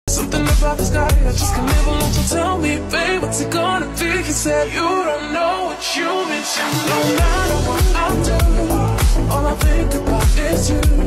Something about this guy, I just can't live alone. So tell me, babe, what's it gonna be? He said, you don't know what you mean to me. No matter what I do, all I think about is you.